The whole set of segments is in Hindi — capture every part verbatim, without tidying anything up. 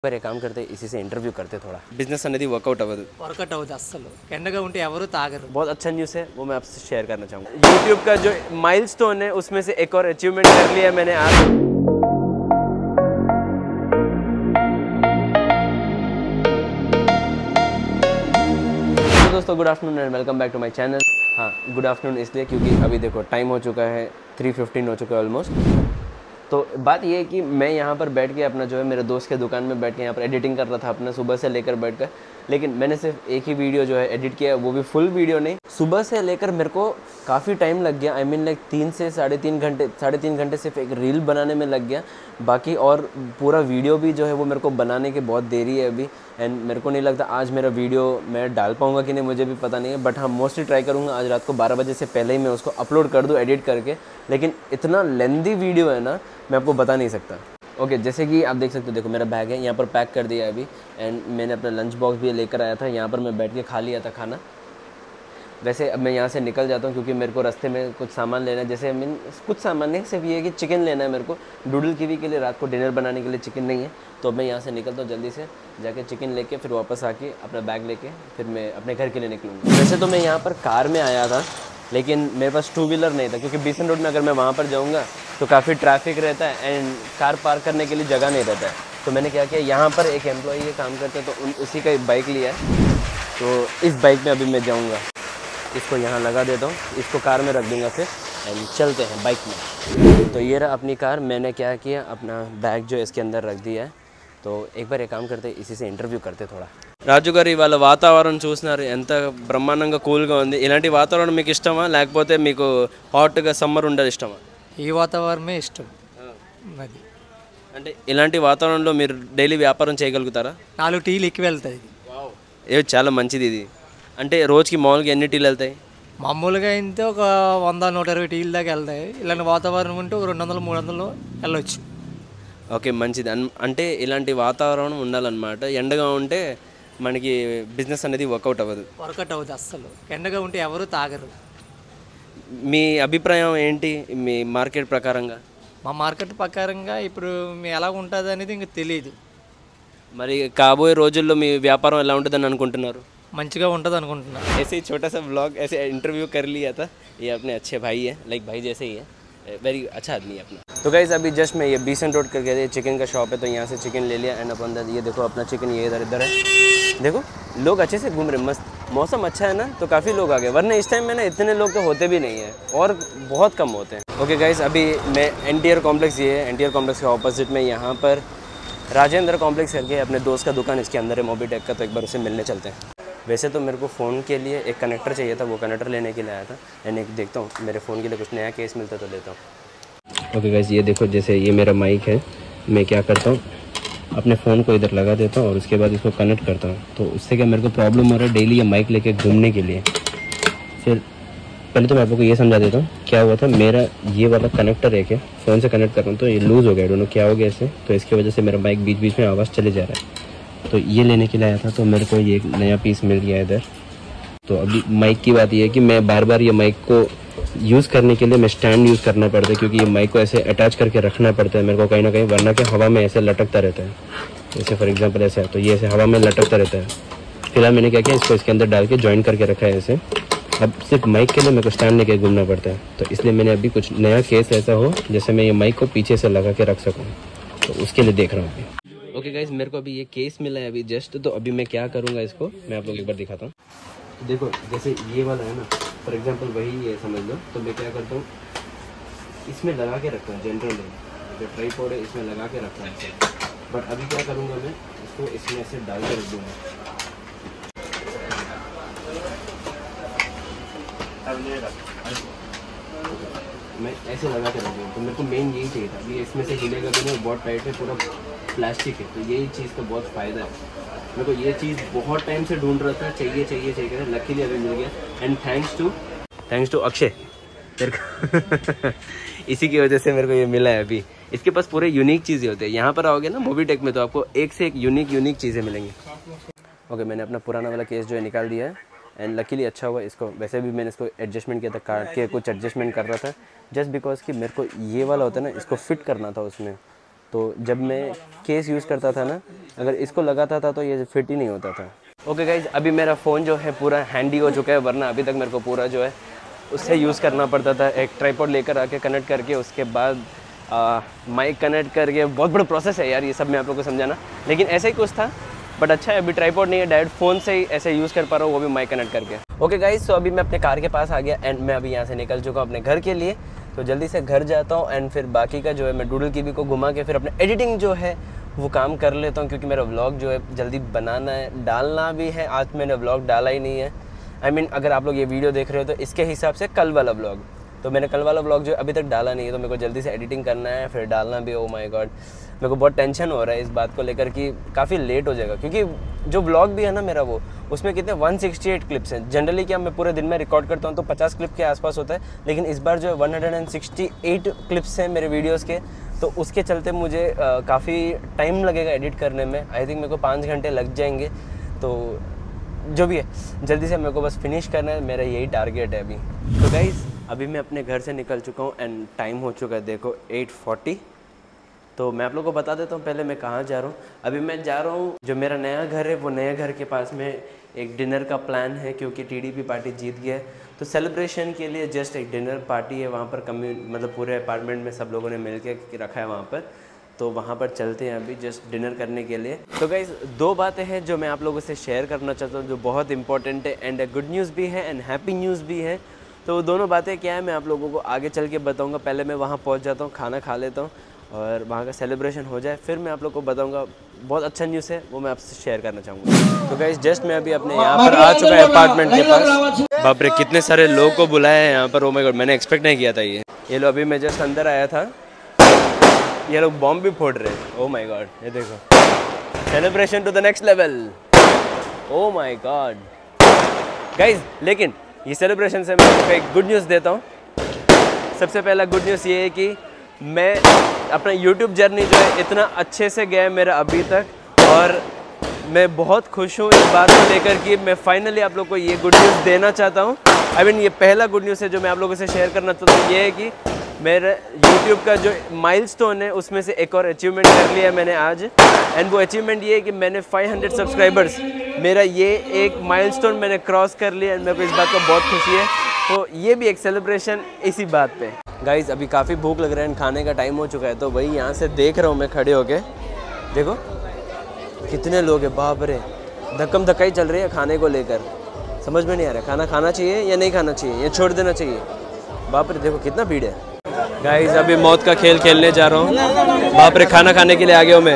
पर एक काम करते इसी से इंटरव्यू करते थोड़ा बिजनेस అనేది వర్కౌట్ అవ్వదు వర్కౌట్ అవుతుంది అస్సలు ఎండగా ఉంటే ఎవరు తాగరు बहुत अच्छा न्यूज़ है वो मैं आपसे शेयर करना चाहूँगा यूट्यूब का जो माइलस्टोन है उसमें से एक और अचीवमेंट कर लिया मैंने आज तो दोस्तों good afternoon and welcome back to my channel. हाँ गुड आफ्टरनून इसलिए क्योंकि अभी देखो टाइम हो चुका है थ्री फिफ्टीन हो चुका है ऑलमोस्ट। तो बात ये है कि मैं यहाँ पर बैठ के अपना जो है मेरे दोस्त के दुकान में बैठ के यहाँ पर एडिटिंग कर रहा था अपना सुबह से लेकर बैठ कर, लेकिन मैंने सिर्फ एक ही वीडियो जो है एडिट किया, वो भी फुल वीडियो नहीं। सुबह से लेकर मेरे को काफ़ी टाइम लग गया, आई मीन लाइक तीन से साढ़े तीन घंटे साढ़े तीन घंटे सिर्फ एक रील बनाने में लग गया। बाकी और पूरा वीडियो भी जो है वो मेरे को बनाने की बहुत देरी है अभी, एंड मेरे को नहीं लगता आज मेरा वीडियो मैं डाल पाऊँगा कि नहीं, मुझे भी पता नहीं है। बट हाँ मोस्टली ट्राई करूँगा आज रात को बारह बजे से पहले ही मैं उसको अपलोड कर दूँ एडिट करके। लेकिन इतना लेंदी वीडियो है ना, मैं आपको बता नहीं सकता। ओके okay, जैसे कि आप देख सकते हो, देखो मेरा बैग है यहाँ पर पैक कर दिया है अभी, एंड मैंने अपना लंच बॉक्स भी लेकर आया था, यहाँ पर मैं बैठ के खा लिया था खाना। वैसे अब मैं यहाँ से निकल जाता हूँ क्योंकि मेरे को रास्ते में कुछ सामान लेना है, जैसे मीन कुछ सामान नहीं, सिर्फ ये है कि चिकन लेना है मेरे को डूडल कीवी के लिए, रात को डिनर बनाने के लिए चिकन नहीं है। तो मैं यहाँ से निकलता हूँ जल्दी से, जाके चिकन लेके फिर वापस आके अपना बैग लेके फिर मैं अपने घर के लिए निकलूँगा। वैसे तो मैं यहाँ पर कार में आया था, लेकिन मेरे पास टू व्हीलर नहीं था क्योंकि बीसन रोड में अगर मैं वहाँ पर जाऊँगा तो काफ़ी ट्रैफिक रहता है एंड कार पार्क करने के लिए जगह नहीं रहता है। तो मैंने क्या किया, यहाँ पर एक एम्प्लॉई ये काम करते हैं तो उन उसी का एक बाइक लिया है, तो इस बाइक में अभी मैं जाऊँगा, इसको यहाँ लगा देता हूँ, इसको कार में रख दूँगा फिर एंड चलते हैं बाइक में। तो ये रहा अपनी कार, मैंने क्या किया अपना बैग जो इसके अंदर रख दिया है। तो एक बार एक काम करते इसी से इंटरव्यू करते थोड़ा। రాజు గారు ఇవాళ వాతావరణం చూస్తున్నారు ఎంత బ్రహ్మాండంగా కూల్గా ఉంది, ఇలాంటి వాతావరణం మీకు ఇష్టమా లేకపోతే మీకు హాట్గా సమ్మర్ ఉండదు ఇష్టమా? ఈ వాతావరణమే ఇష్టం అది, అంటే ఇలాంటి వాతావరణంలో మీరు డైలీ వ్యాపారం చేయగలుగుతారా? నాలుగు టీలు ఎక్కువ వెళ్తాయి, ఏ చాలా మంచిది ఇది। అంటే రోజుకి మామూలుగా ఎన్ని టీలు వెళ్తాయి? మామూలుగా అయితే ఒక వంద నూట ఇరవై టీలు దాకా వెళ్తాయి, ఇలాంటి వాతావరణం ఉంటే ఒక రెండు వందలు మూడు వందలు వెళ్ళొచ్చు। ఓకే మంచిది, అంటే ఇలాంటి వాతావరణం ఉండాలన్నమాట। ఎండగా ఉంటే మనకి బిజినెస్ అనేది వర్కౌట్ అవ్వదు వర్కౌట్ అవుతుంది అస్సలు, ఎండగా ఉంటే ఎవరు తాగరు। మీ అభిప్రాయం ఏంటి మీ మార్కెట్ ప్రకారంగా? మా మార్కెట్ ప్రకారంగా ఇప్పుడు మీ ఎలా ఉంటుంది అనేది ఇంకా తెలియదు, మరి కాబోయే రోజుల్లో మీ వ్యాపారం ఎలా ఉంటుందని అనుకుంటున్నారు? మంచిగా ఉంటుంది అనుకుంటున్నా। ऐसे ही छोटा सा ब्लॉग ऐसे इंटरव्यू कर लिया था, ये अपने अच्छे भाई है, लाइक भाई जैसे ही है, वेरी अच्छा आदमी है अपना। तो गाइस अभी जस्ट मैं ये बीसन रोड करके ये चिकन का शॉप है, तो यहाँ से चिकन ले लिया एंड अपन ये देखो अपना चिकन ये इधर इधर है, देखो लोग अच्छे से घूम रहे, मस्त मौसम अच्छा है ना तो काफ़ी लोग आ गए, वरना इस टाइम में ना इतने लोग तो होते भी नहीं है और बहुत कम होते हैं। ओके गाइस अभी मैं एन टी आर कॉम्प्लेक्स ये है, एन टी आर कॉम्प्लेक्स के ऑपोजिट में यहाँ पर राजेंद्र कॉम्प्लेक्स करके अपने दोस्त का दुकान इसके अंदर है मोबीटेक का, तो एक बार उसे मिलने चलते हैं। वैसे तो मेरे को फ़ोन के लिए एक कनेक्टर चाहिए था, वो कनेक्टर लेने के लिए आया था एंड एक देखता हूँ मेरे फ़ोन के लिए कुछ नया केस मिलता तो लेता हूँ। ओके गाइस ये देखो जैसे ये मेरा माइक है, मैं क्या करता हूँ अपने फ़ोन को इधर लगा देता हूँ और उसके बाद इसको कनेक्ट करता हूँ, तो उससे क्या मेरे को प्रॉब्लम हो रहा है डेली ये माइक लेके घूमने के लिए। फिर पहले तो मैं आपको ये समझा देता हूँ क्या हुआ था, मेरा ये वाला कनेक्टर है क्या फ़ोन से कनेक्ट कर रहा हूँ तो ये लूज़ हो गया, दोनों क्या हो गया इससे, तो इसकी वजह से मेरा माइक बीच बीच में आवाज़ चले जा रहा है। तो ये लेने के लिए आया था, तो मेरे को ये नया पीस मिल गया इधर। तो अभी माइक की बात ये है कि मैं बार बार ये माइक को यूज़ करने के लिए मैं स्टैंड यूज़ करना पड़ता है, क्योंकि ये माइक को ऐसे अटैच करके रखना पड़ता है मेरे को कहीं ना कहीं, वरना के हवा में ऐसे लटकता रहता है। जैसे फॉर एग्जांपल ऐसा है तो ये ऐसे हवा में लटकता रहता है। फिलहाल मैंने क्या किया, इसको इसके अंदर डाल के जॉइन करके रखा है ऐसे। अब सिर्फ माइक के लिए मेरे को स्टैंड लेके घूमना पड़ता है, तो इसलिए मैंने अभी कुछ नया केस ऐसा हो जैसे मैं ये माइक को पीछे से लगा के रख सकूँ, तो उसके लिए देख रहा हूँ अभी। ओके गाइस मेरे को अभी ये केस मिला है अभी जस्ट, तो अभी मैं क्या करूँगा इसको मैं आप लोग एक बार दिखाता हूँ। तो देखो जैसे ये वाला है ना फॉर एग्जांपल वही ये समझ लो, तो मैं क्या करता हूँ इसमें लगा के रखता हूँ, जनरली जो ट्राइपॉड है इसमें लगा के रखता हूँ। बट अभी क्या करूँगा मैं इसको इसमें ऐसे डाल के रख दूँगा, मैं ऐसे लगा के रख दूँगा। तो मेरे को मेन यही चाहिए था, अभी इसमें से हिलेगा भी नहीं, बहुत टाइट है, पूरा प्लास्टिक है, तो यही चीज़ का बहुत फ़ायदा है। मेरे को ये चीज़ बहुत टाइम से ढूंढ रहा था, चाहिए चाहिए चाहिए, लकीली अभी मिल गया and thanks to thanks to Akshay तेरे को इसी की वजह से मेरे को ये मिला है अभी। इसके पास पूरे यूनिक चीज़ें होते हैं, यहाँ पर आओगे ना मोबीटेक में तो आपको एक से एक यूनिक यूनिक चीज़ें मिलेंगी। ओके मैंने अपना पुराना वाला केस जो है निकाल दिया है एंड लकीली अच्छा हुआ, इसको वैसे भी मैंने इसको एडजस्टमेंट किया था, काट के कुछ एडजस्टमेंट कर रहा था जस्ट बिकॉज कि मेरे को ये वाला होता है ना इसको फिट करना था उसमें, तो जब मैं केस यूज़ करता था ना, अगर इसको लगाता था तो ये फिट ही नहीं होता था। ओके गाइज, अभी मेरा फ़ोन जो है पूरा हैंडी हो चुका है, वरना अभी तक मेरे को पूरा जो है उससे यूज़ करना पड़ता था। एक ट्राइपॉड लेकर आके कनेक्ट करके उसके बाद माइक कनेक्ट करके, बहुत बड़ा प्रोसेस है यार ये सब मैं आप लोगों को समझाना, लेकिन ऐसा ही कुछ था। बट अच्छा है अभी ट्राइपॉड नहीं है, डायरेक्ट फ़ोन से ही ऐसे यूज़ कर पा रहा हूँ, वो भी माइक कनेक्ट करके। ओके गाइज, सो अभी मैं अपने कार के पास आ गया एंड मैं अभी यहाँ से निकल चुका हूँ अपने घर के लिए। तो जल्दी से घर जाता हूँ एंड फिर बाकी का जो है मैं डूडल कीवी को घुमा के फिर अपने एडिटिंग जो है वो काम कर लेता हूँ, क्योंकि मेरा व्लॉग जो है जल्दी बनाना है, डालना भी है। आज मैंने व्लॉग डाला ही नहीं है। आई I मीन mean, अगर आप लोग ये वीडियो देख रहे हो तो इसके हिसाब से कल वाला व्लॉग, तो मैंने कल वाला व्लॉग जो अभी तक डाला नहीं है, तो मेरे को जल्दी से एडिटिंग करना है, फिर डालना भी। ओ माय गॉड, मेरे को बहुत टेंशन हो रहा है इस बात को लेकर कि काफ़ी लेट हो जाएगा, क्योंकि जो व्लॉग भी है ना मेरा, वो उसमें कितने एक सौ अड़सठ क्लिप्स हैं। जनरली क्या मैं पूरे दिन में रिकॉर्ड करता हूँ तो पचास क्लिप के आसपास होता है, लेकिन इस बार जो है एक सौ अड़सठ क्लिप्स हैं मेरे वीडियोज़ के। तो उसके चलते मुझे काफ़ी टाइम लगेगा एडिट करने में। आई थिंक मेरे को पाँच घंटे लग जाएंगे। तो जो भी है जल्दी से मेरे को बस फिनिश करना है, मेरा यही टारगेट है अभी। तो गाइज़, अभी मैं अपने घर से निकल चुका हूँ एंड टाइम हो चुका है देखो आठ चालीस। तो मैं आप लोगों को बता देता हूँ पहले मैं कहाँ जा रहा हूँ। अभी मैं जा रहा हूँ, जो मेरा नया घर है वो नए घर के पास में एक डिनर का प्लान है, क्योंकि टीडीपी पार्टी जीत गया है। तो सेलिब्रेशन के लिए जस्ट एक डिनर पार्टी है वहाँ पर, कम्यू मतलब पूरे अपार्टमेंट में सब लोगों ने मिल के रखा है वहाँ पर। तो वहाँ पर चलते हैं अभी जस्ट डिनर करने के लिए। तो गाइज़, दो बातें हैं जो मैं आप लोगों से शेयर करना चाहता हूँ, जो बहुत इंपॉर्टेंट है एंड गुड न्यूज़ भी है एंड हैप्पी न्यूज़ भी है। तो वो दोनों बातें क्या है मैं आप लोगों को आगे चल के बताऊँगा। पहले मैं वहाँ पहुँच जाता हूँ, खाना खा लेता हूँ और वहाँ का सेलिब्रेशन हो जाए, फिर मैं आप लोग को बताऊँगा। बहुत अच्छा न्यूज़ है, वो मैं आपसे शेयर करना चाहूँगा। तो गाइस, जस्ट मैं अभी अपने यहाँ पर आ चुका है अपार्टमेंट के पास। बाप रे, कितने सारे लोग को बुलाया है यहाँ पर। ओ माय गॉड, मैंने एक्सपेक्ट नहीं किया था ये ये लो अभी मैं जस्ट अंदर आया था, ये लोग बॉम्ब भी फोड़ रहे हैं। ओ माय गॉड, ये देखो, celebration to the next level. Oh my God guys, लेकिन ये सेलिब्रेशन से मैं आपको एक गुड न्यूज़ देता हूँ। सबसे पहला गुड न्यूज़ ये है कि मैं अपना यूट्यूब जर्नी जो है इतना अच्छे से गया है मेरा अभी तक, और मैं बहुत खुश हूँ इस बात को लेकर कि मैं फाइनली आप लोग को ये गुड न्यूज़ देना चाहता हूँ। आई मीन ये पहला गुड न्यूज़ है जो मैं आप लोगों से शेयर करना चाहता हूँ। ये है कि मेरा यूट्यूब का जो माइलस्टोन है उसमें से एक और अचीवमेंट कर लिया मैंने आज, एंड वो अचीवमेंट ये है कि मैंने पाँच सौ सब्सक्राइबर्स, मेरा ये एक माइलस्टोन मैंने क्रॉस कर लिया एंड मेरे को इस बात को बहुत खुशी है। तो ये भी एक सेलिब्रेशन इसी बात पे। गाइज, अभी काफ़ी भूख लग रहा है, खाने का टाइम हो चुका है, तो वही यहाँ से देख रहा हूँ मैं खड़े होके। देखो कितने लोग हैं, बाप रे, धक्कम धक्का ही चल रही है खाने को लेकर। समझ में नहीं आ रहा खाना खाना चाहिए या नहीं खाना चाहिए, या छोड़ देना चाहिए। बाप रे, देखो कितना भीड़ है। गाइज, अभी मौत का खेल खेलने जा रहा हूँ। बाप रे, खाना खाने के लिए आ गया हूँ मैं।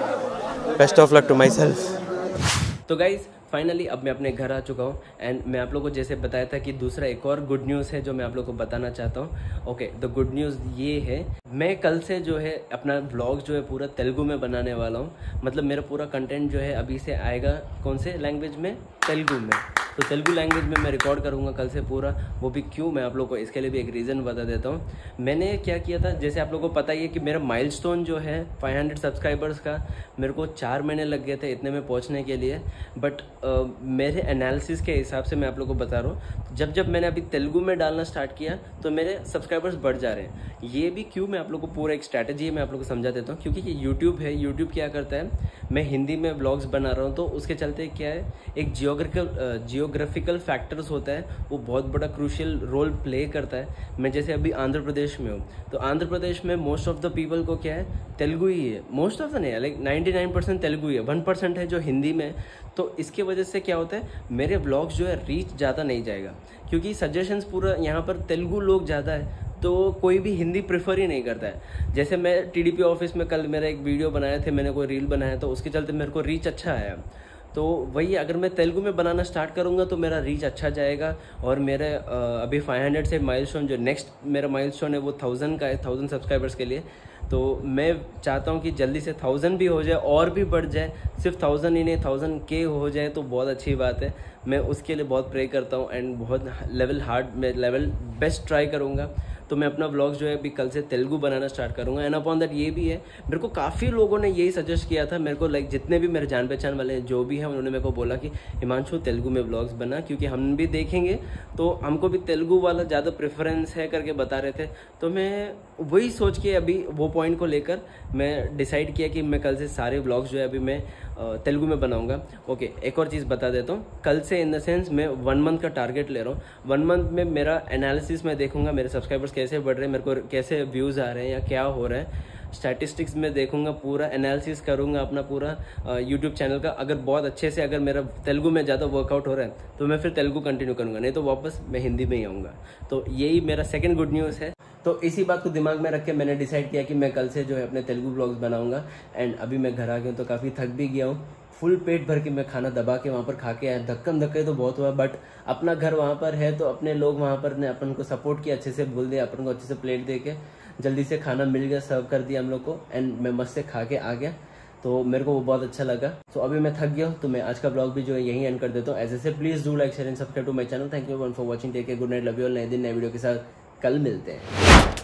Best of luck to my self. तो गाइज, फाइनली अब मैं अपने घर आ चुका हूँ एंड मैं आप लोगों को जैसे बताया था कि दूसरा एक और गुड न्यूज़ है जो मैं आप लोगों को बताना चाहता हूँ। ओके, द गुड न्यूज़ ये है, मैं कल से जो है अपना ब्लॉग जो है पूरा तेलुगु में बनाने वाला हूँ। मतलब मेरा पूरा कंटेंट जो है अभी से आएगा कौन से लैंग्वेज में, तेलुगु में। तो तेलुगु लैंग्वेज में मैं रिकॉर्ड करूँगा कल से पूरा। वो भी क्यों, मैं आप लोगों को इसके लिए भी एक रीज़न बता देता हूँ। मैंने क्या किया था, जैसे आप लोगों को पता ही है कि मेरा माइलस्टोन जो है पाँच सौ सब्सक्राइबर्स का, मेरे को चार महीने लग गए थे इतने में पहुँचने के लिए। बट uh, मेरे एनालिसिस के हिसाब से मैं आप लोगों को बता रहा हूँ, जब जब मैंने अभी तेलुगु में डालना स्टार्ट किया तो मेरे सब्सक्राइबर्स बढ़ जा रहे हैं। ये भी क्यों, मैं आप लोगों को पूरा एक स्ट्रैटेजी है, मैं आप लोगों को समझा देता हूँ। क्योंकि ये यूट्यूब है, यूट्यूब क्या करता है, मैं हिंदी में ब्लॉग्स बना रहा हूँ तो उसके चलते क्या है, एक जियोग्राफिकल जियोग्राफिकल फैक्टर्स होता है, वो बहुत बड़ा क्रूशियल रोल प्ले करता है। मैं जैसे अभी आंध्र प्रदेश में हूँ, तो आंध्र प्रदेश में मोस्ट ऑफ द पीपल को क्या है, तेलुगु ही है। मोस्ट ऑफ द नहीं, like ninety nine percent Telugu ही है, वन परसेंट है जो हिंदी में। तो इसके वजह से क्या होता है, मेरे ब्लॉग्स जो है रीच ज़्यादा नहीं जाएगा, क्योंकि सजेशंस पूरा यहाँ पर तेलुगु लोग ज़्यादा है, तो कोई भी हिंदी प्रेफर ही नहीं करता है। जैसे मैं टीडीपी ऑफिस में कल मेरा एक वीडियो बनाया थे, मैंने कोई रील बनाया, तो उसके चलते मेरे को रीच अच्छा आया। तो वही अगर मैं तेलुगु में बनाना स्टार्ट करूँगा तो मेरा रीच अच्छा जाएगा, और मेरे अभी पाँच सौ से माइलस्टोन जो नेक्स्ट मेरा माइलस्टोन है वो थाउजेंड का है, थाउजेंड सब्सक्राइबर्स के लिए। तो मैं चाहता हूँ कि जल्दी से थाउजेंड भी हो जाए और भी बढ़ जाए, सिर्फ थाउजेंड ही नहीं थाउजेंड के हो जाए तो बहुत अच्छी बात है। मैं उसके लिए बहुत प्रे करता हूँ एंड बहुत लेवल हार्ड में लेवल बेस्ट ट्राई करूँगा। तो मैं अपना व्लॉग जो है अभी कल से तेलुगु बनाना स्टार्ट करूँगा। एंड अपॉन दैट ये भी है, मेरे को काफ़ी लोगों ने यही सजेस्ट किया था मेरे को, लाइक जितने भी मेरे जान पहचान वाले जो भी हैं उन्होंने मेरे को बोला कि हिमांशु तेलुगु में व्लॉग्स बना, क्योंकि हम भी देखेंगे तो हमको भी तेलुगु वाला ज़्यादा प्रेफरेंस है करके बता रहे थे। तो मैं वही सोच के अभी वो पॉइंट को लेकर मैं डिसाइड किया कि मैं कल से सारे व्लॉग्स जो है अभी मैं तेलुगु में बनाऊंगा। ओके, एक और चीज़ बता देता हूँ, कल से इन द सेंस मैं वन मंथ का टारगेट ले रहा हूँ। वन मंथ में मेरा एनालिसिस मैं देखूंगा, मेरे सब्सक्राइबर्स कैसे बढ़ रहे हैं, मेरे को कैसे व्यूज़ आ रहे हैं या क्या हो रहा है, स्टैटिस्टिक्स में देखूंगा, पूरा एनालिसिस करूंगा अपना पूरा यूट्यूब चैनल का। अगर बहुत अच्छे से अगर मेरा तेलुगु में ज़्यादा वर्कआउट हो रहा है तो मैं फिर तेलुगु कंटिन्यू करूंगा, नहीं तो वापस मैं हिंदी में ही आऊँगा। तो यही मेरा सेकंड गुड न्यूज़ है। तो इसी बात को दिमाग में रख के मैंने डिसाइड किया कि मैं कल से जो है अपने तेलुगु ब्लॉग्स बनाऊंगा। एंड अभी मैं घर आ गया हूँ तो काफ़ी थक भी गया हूँ, फुल पेट भर के मैं खाना दबा के वहाँ पर खा के आया। धक्कम धक्के तो बहुत हुआ, बट अपना घर वहाँ पर है तो अपने लोग वहाँ पर ने अपन को सपोर्ट किया, अच्छे से बोल दिया, अपन को अच्छे से प्लेट दे के जल्दी से खाना मिल गया, सर्व कर दिया हम लोग को। एंड मैं मस्त से खा के आ गया, तो मेरे को वो बहुत अच्छा लगा। तो अभी मैं थक गया हूँ तो मैं आज का ब्लॉग भी जो है यहीं एंड कर देता हूँ। ऐसे से please do like share and subscribe to my channel. Thank you one for watching, take care, good night, love you all. नए दिन नए वीडियो के साथ कल मिलते हैं।